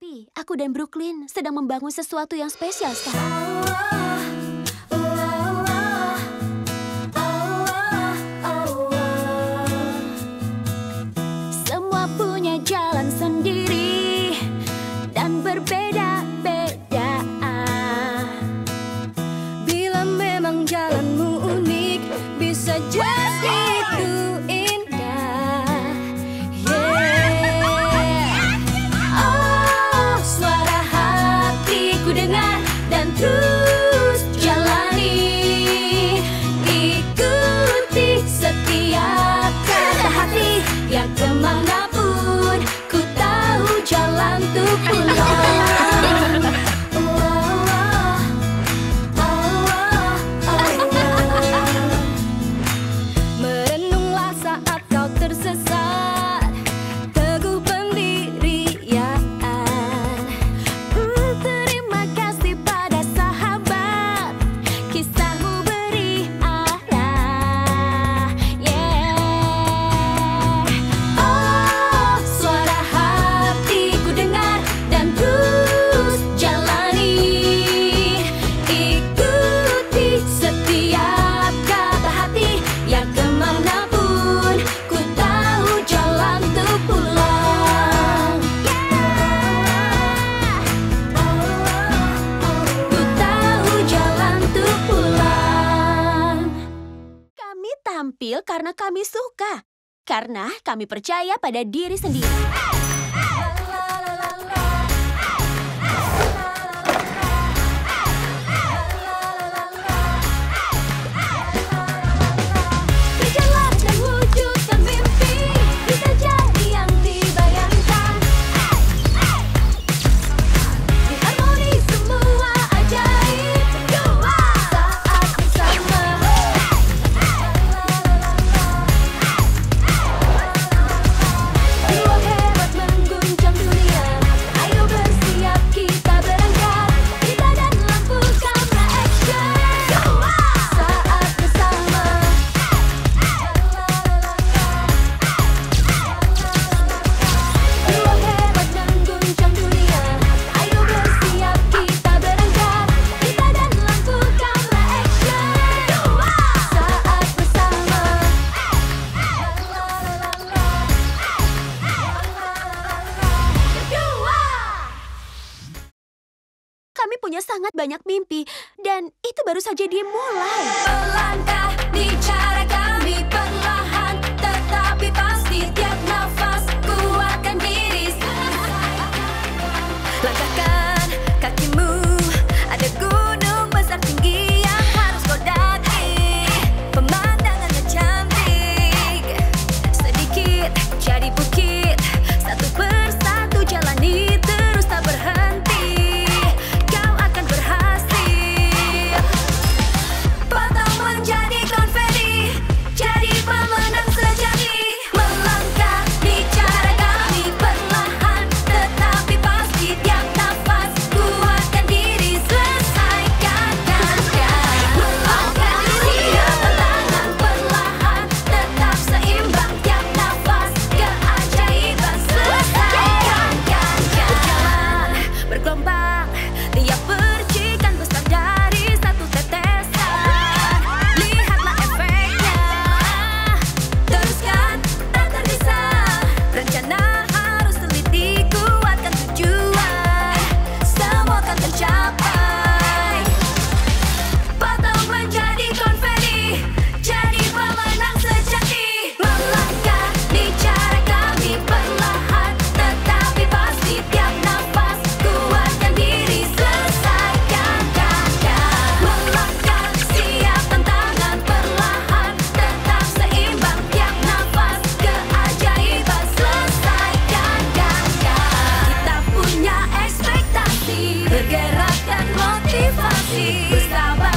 Tapi aku dan Brooklyn sedang membangun sesuatu yang spesial sekarang. Semua punya jalan sendiri dan berbeda-beda. Bila memang jalanmu unik, bisa jadi itu indah. Oh, suara hatiku dengar dan terus jalani. Ikuti setiap kata hati yang kemanapun ku tahu jalan untuk pulang. Merenunglah saat kau tersesat, teguh pendirian. Terima kasih pada sahabat, kisahmu beri arah. Oh, suara hatiku dengar dan terus jalani. Ikuti setiap kata hati yang kemanapun ku tahu jalan untuk pulang. Ku tahu jalan untuk pulang. Kami tampil karena kami suka, karena kami percaya pada diri sendiri. Berjalan dan wujudkan mimpi, bisa jadi yang dibayangkan. Di harmoni semua ajaib, saat bersama. Jiwa hebat mengguncang dunia, ayo bersiap kita berangkat. Kita dan lampu kamera action, saat bersama. Jiwa hebat mengguncang dunia, ayo bersiap kita berangkat. Kita dan lampu kamera action, saat bersama. Kami punya sangat banyak mimpi, dan itu baru saja dimulai. Melangkah di cara kami perlahan, tetapi pasti tiap nafas kuatkan diri. Langkahkan kakimu, ada gunung besar tinggi yang harus kau daki. Pemandangannya cantik, sedikit jadi bukit, satu persatu jalani terus tak berhenti. Kau akan berhasil. Patah menjadi konfeti, jadi pemenang sejati. Melangkah di cara kami perlahan, tetapi pasti tiap nafas kuatkan diri, selesaikan gerakan. Melangkah di setiap tangan perlahan, tetap seimbang tiap nafas, keajaiban selesaikan gerakan. Bergelombang, tiap percikan besar dari satu tetesan. Lihatlah efeknya, Teruskan, tak tergesa. rencana harus teliti, kuatkan tujuan, semua akan tercapai. Patah menjadi konfeti, jadi pemenang sejati. Melangkah di cara kami perlahan, tetapi pasti tiap nafas kuatkan diri, selesaikan gerakan. Melangkah siap tantangan perlahan, tetap seimbang tiap nafas, keajaiban selesaikan gerakan. Kita punya ekspektasi, bergerak dan motivasi, bersabar.